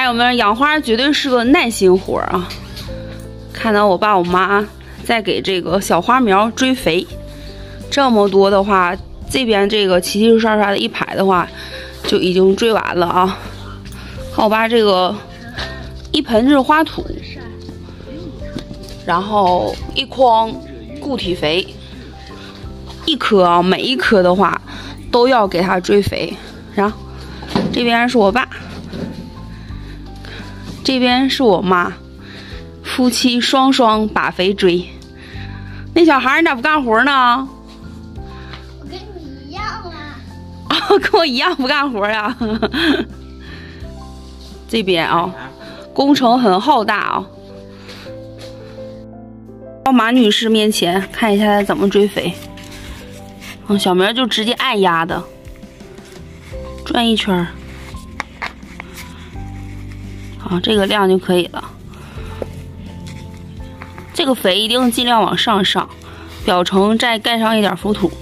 友们，养花绝对是个耐心活啊！看到我爸我妈在给这个小花苗追肥，这么多的话，这边这个齐齐刷刷的一排的话，就已经追完了啊。看我爸这个一盆是花土，然后一筐固体肥，一颗啊，每一颗的话都要给它追肥。然后这边是我爸，这边是我妈，夫妻双双把肥追。那小孩你咋不干活呢？ 我跟你一样啊。 哦，跟我一样不干活呀。这边啊，工程很浩大啊。到马女士面前看一下她怎么追肥。小明就直接按压的，转一圈，好，这个量就可以了。这个肥一定尽量往上上，表层再盖上一点浮土。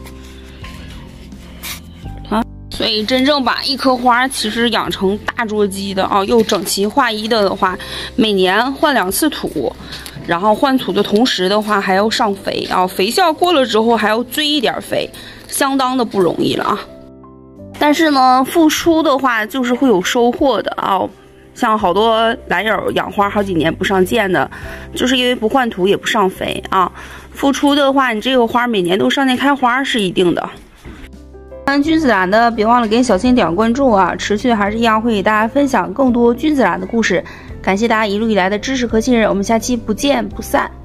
所以真正把一棵花其实养成大桌基的啊，又整齐划一的话，每年换2次土，然后换土的同时的话还要上肥啊，肥效过了之后还要追一点肥，相当的不容易了啊。但是呢，付出的话就是会有收获的啊。像好多兰友养花好几年不上箭的，就是因为不换土也不上肥啊。付出的话，你这个花每年都上箭开花是一定的。喜欢君子兰的，别忘了给小新点关注啊！持续还是一样会给大家分享更多君子兰的故事。感谢大家一路以来的支持和信任，我们下期不见不散。